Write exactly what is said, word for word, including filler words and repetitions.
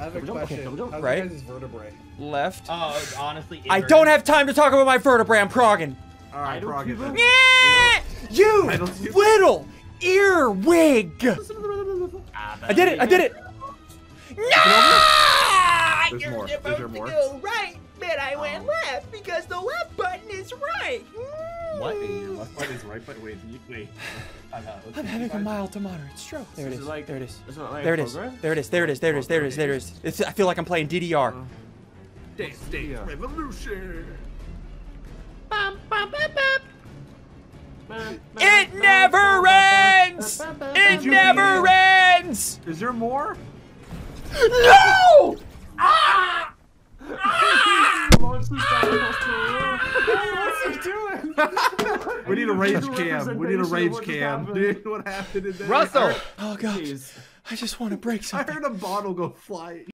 have a question. Okay, How's right. your guys' vertebrae? Left. Uh, honestly, I don't have time to talk about my vertebrae. I'm progging. All right, prog it then. Yeah! You little earwig! I did it! I did it! No! There's You're more. supposed There's to more. go right, but I went left because the left button is right. What? Your left button is right button. Wait, you, wait. I'm, uh, I'm having a mild to moderate stroke. There it is. Like, there it is. It's not like There it is. progress? There it is. There it is. There it is. There it is. There it is. It's, I feel like I'm playing D D R. Dance Dance Revolution. It never ends! It never ends! Is there more? No! Ah! Ah! What's he doing? We need a rage cam. We need a rage cam. Dude, what happened in there? Russell! Oh god. Jeez. I just want to break I something. heard a bottle go flying.